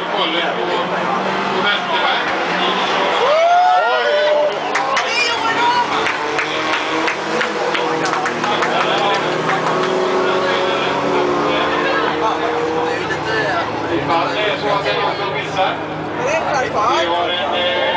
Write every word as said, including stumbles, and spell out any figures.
protokollet på Västerberg. Det är så att det är någon som missar. Vi har en